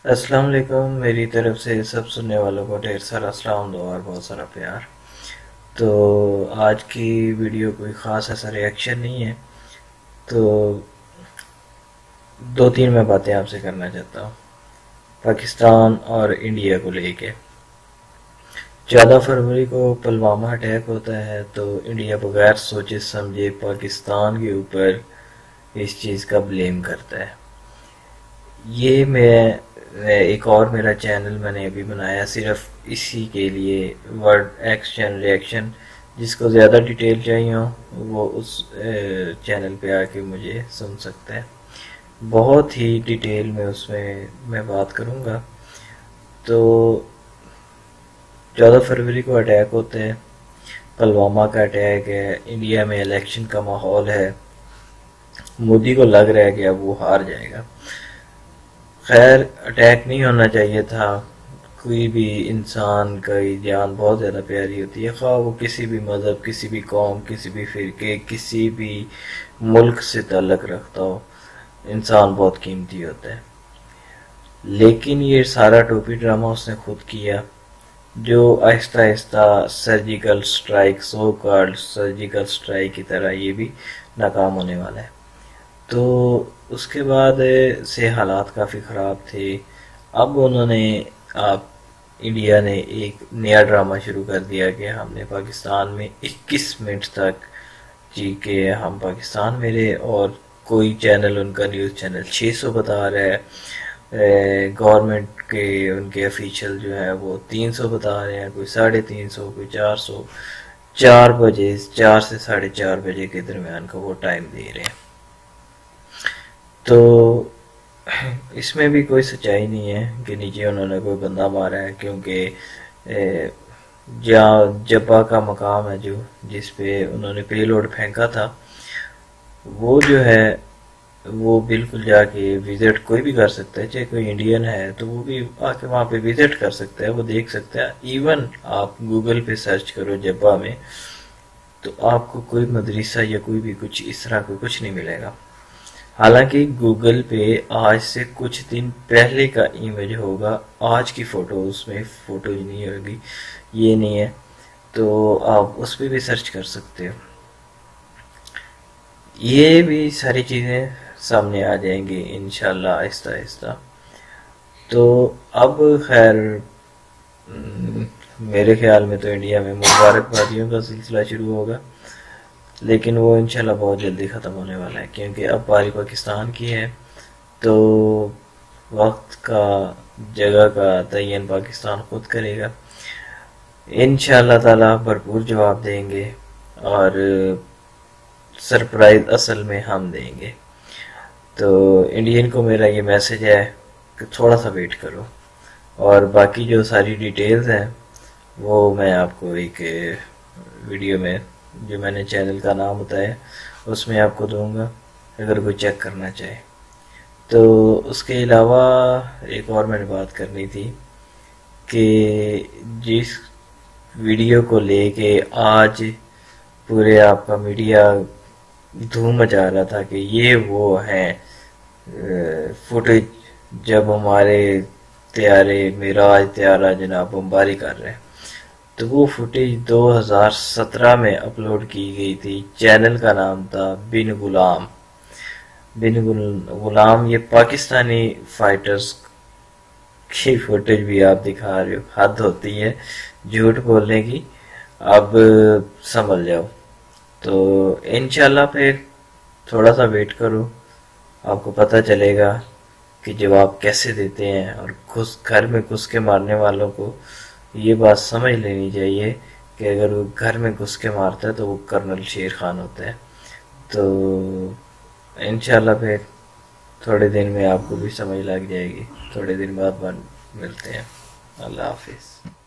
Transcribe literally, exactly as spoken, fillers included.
السلام علیکم، میری طرف سے سب سننے والوں کو ڈھیر سارا اسلام دو اور بہت سارا پیار۔ تو آج کی ویڈیو کوئی خاص ایسا ریئیکشن نہیں ہے، تو دو تین میں باتیں آپ سے کرنا چاہتا ہوں پاکستان اور انڈیا کو لے کے۔ چودہ فروری کو پلوامہ اٹیک ہوتا ہے تو انڈیا بغیر سوچے سمجھے پاکستان کے اوپر اس چیز کا بلیم کرتا ہے۔ یہ میں ایک اور میرا چینل میں نے ابھی بنایا صرف اسی کے لیے، ورڈ ایکشن ریئیکشن، جس کو زیادہ ڈیٹیل چاہیے ہو وہ اس چینل پہ آ کے مجھے سن سکتا ہے۔ بہت ہی ڈیٹیل میں اس میں میں بات کروں گا۔ تو چودہ فروری کو اٹیک ہوتے ہیں، پلوامہ کا اٹیک ہے، انڈیا میں الیکشن کا ماحول ہے، مودی کو لگ رہا ہے کہ اب وہ ہار جائے گا۔ خیر اٹیک نہیں ہونا چاہیے تھا، کوئی بھی انسان کی جان بہت زیادہ پیاری ہوتی ہے، خواہ وہ کسی بھی مذہب، کسی بھی قوم، کسی بھی فرقے، کسی بھی ملک سے تعلق رکھتا ہو، انسان بہت قیمتی ہوتا ہے۔ لیکن یہ سارا ٹوپی ڈرامہ اس نے خود کیا، جو آہستہ آہستہ surgical strike, so called surgical strike کی طرح یہ بھی ناکام ہونے والا ہے۔ تو اس کے بعد سے حالات کافی خراب تھے۔ اب انہوں نے آپ انڈیا نے ایک نیا ڈرامہ شروع کر دیا کہ ہم نے پاکستان میں اکیس منٹ تک جی کے ہم پاکستان میں رہے، اور کوئی چینل ان کا نیوز چینل چھ سو بتا رہا ہے، گورنمنٹ کے ان کے افیشل جو ہے وہ تین سو بتا رہے ہیں، کوئی ساڑھے تین سو، کوئی چار سو، چار بجے چار سے ساڑھے چار بجے کے درمیان کا وہ ٹائم دے رہے ہیں۔ تو اس میں بھی کوئی سچائی نہیں ہے کہ نیچے انہوں نے کوئی بندہ مارا ہے، کیونکہ جہاں جبا کا مقام ہے جو جس پہ انہوں نے پے لوڈ پھینکا تھا، وہ جو ہے وہ بالکل جا کے وزٹ کوئی بھی کر سکتا ہے، چاہے کوئی انڈین ہے تو وہ بھی آ کے وہاں پہ وزٹ کر سکتا ہے، وہ دیکھ سکتا ہے۔ ایون آپ گوگل پہ سرچ کرو جبا میں تو آپ کو کوئی مدرسہ یا کوئی بھی کچھ اس طرح کوئی کچھ نہیں ملے گا۔ حالانکہ گوگل پہ آج سے کچھ دن پہلے کا ایمیج ہوگا، آج کی فوٹو اس میں فوٹو ہی نہیں ہوگی، یہ نہیں ہے، تو آپ اس پہ بھی سرچ کر سکتے ہو۔ یہ بھی ساری چیزیں سامنے آ جائیں گی انشاءاللہ آہستہ آہستہ۔ تو اب خیر میرے خیال میں تو انڈیا میں مبارک بادیوں کا سلسلہ شروع ہوگا، لیکن وہ انشاءاللہ بہت جلدی ختم ہونے والا ہے، کیونکہ اب باری پاکستان کی ہے، تو وقت کا جگہ کا تعین پاکستان خود کرے گا۔ انشاءاللہ تعالی بھرپور جواب دیں گے، اور سرپرائز اصل میں ہم دیں گے۔ تو انڈین کو میرا یہ میسج ہے کہ تھوڑا سا ویٹ کرو، اور باقی جو ساری ڈیٹیلز ہیں وہ میں آپ کو ایک ویڈیو میں، جو میں نے چینل کا نام بتایا اس میں آپ کو دوں گا، اگر کوئی چیک کرنا چاہے۔ تو اس کے علاوہ ایک اور میں نے بات کرنی تھی کہ جس ویڈیو کو لے کے آج پورے آپ کا میڈیا دھوم مچا رہا تھا کہ یہ وہ ہیں فوٹیج جب ہمارے طیارے معراج طیارہ جناب بمباری کر رہے ہیں، تو وہ فوٹیج دو ہزار سترہ میں اپلوڈ کی گئی تھی۔ چینل کا نام تھا بن غلام بن غلام یہ پاکستانی فائٹرز کی فوٹیج بھی آپ دکھا رہے ہو، حد ہوتی ہے جھوٹ بولنے کی، اب سنبھل جاؤ۔ تو انشاءاللہ پھر تھوڑا سا ویٹ کرو، آپ کو پتہ چلے گا کہ جواب کیسے دیتے ہیں، اور گھس گھر میں گھس کے مارنے والوں کو یہ بات سمجھ لینی چاہیے کہ اگر وہ گھر میں گھس کے مارتا ہے تو وہ کرنل شیر خان ہوتا ہے۔ تو انشاءاللہ پھر تھوڑے دن میں آپ کو بھی سمجھ لگ جائے گی، تھوڑے دن بعد بعد ملتے ہیں۔ اللہ حافظ۔